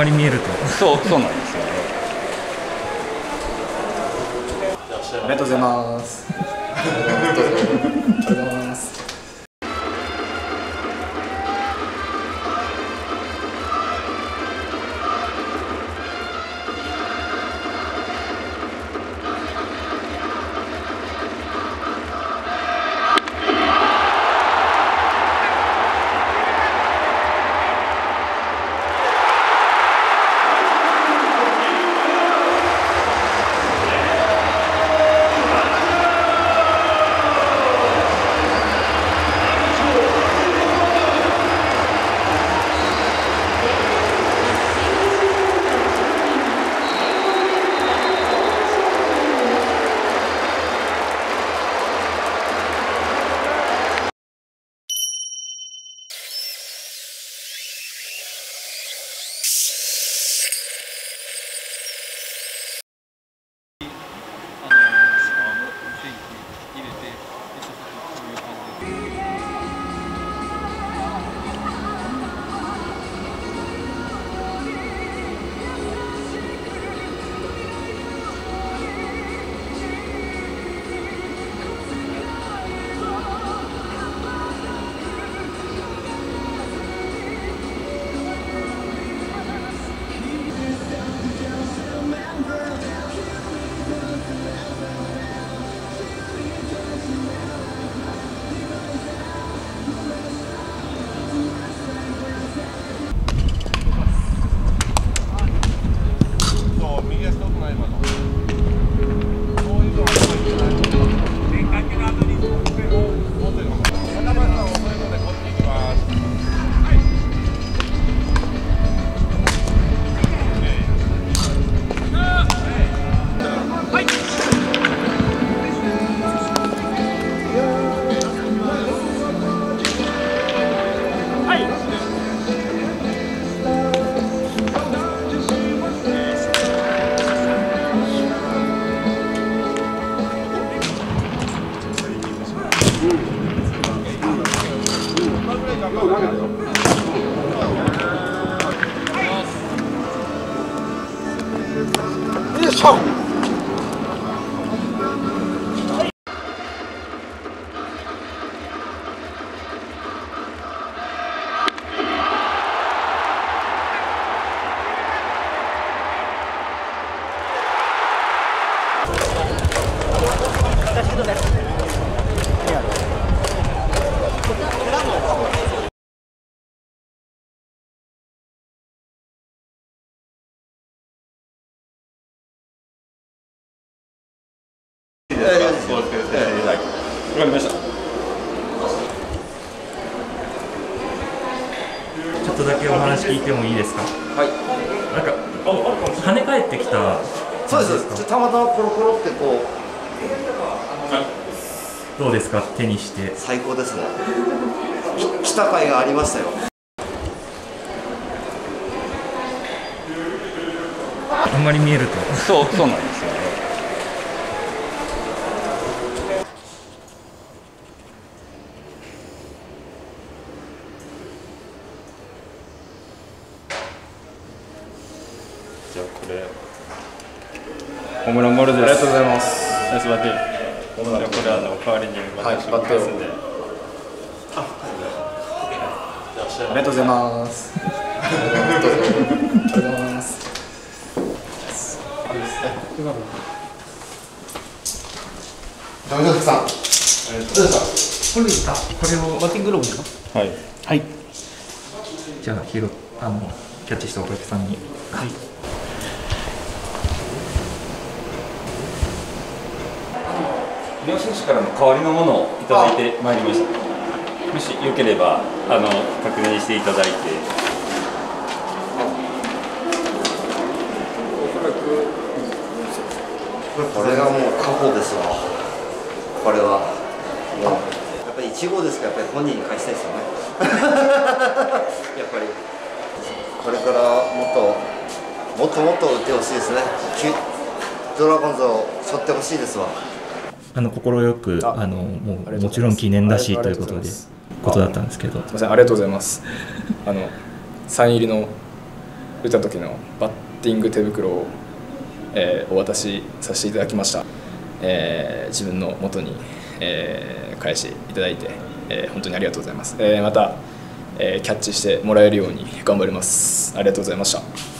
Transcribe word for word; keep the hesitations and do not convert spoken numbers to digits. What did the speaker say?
まり見えるとそうそうなんですよね。 ありがとうございます。ありがとうございます。よいしょ。 わかりました。 ちょっとだけお話聞いてもいいですか。 はい。 なんか跳ね返ってきた。 そうです。たまたまコロコロってこう。どうですか、手にして。 最高ですね。来た甲斐がありましたよ。 あんまり見えると。 そうそうなんですよね。じゃあこれホームランボールです。 ありがとうございます。 ナイスバッティング。じゃあこれあの代わりに私がますんで。 ありがとうございます。ありがとうございます。ダメださん。どうですか。これですか。これをバッティングローブですか。 はい。 はい。 じゃあ拾あのキャッチしたお客さんに。 はい。 両選手からの代わりのものをいただいてまいりました。もしよければあの確認していただいて。 おそらくこれがもう過去ですわ。これはもうやっぱりいち号ですから、やっぱり本人に返したいですよね。やっぱりこれからもっともっともっと打ってほしいですね。ドラゴンズを背負ってほしいですわ。 あの快くあのもうもちろん記念だしということでことだったんですけど。 すみません、ありがとうございます。あのサイン入りの打った時のバッティング手袋を、えー、お渡しさせていただきました。えー、自分の元に、えー、返していただいて、えー、本当にありがとうございます。えー、また、えー、キャッチしてもらえるように頑張ります。ありがとうございました。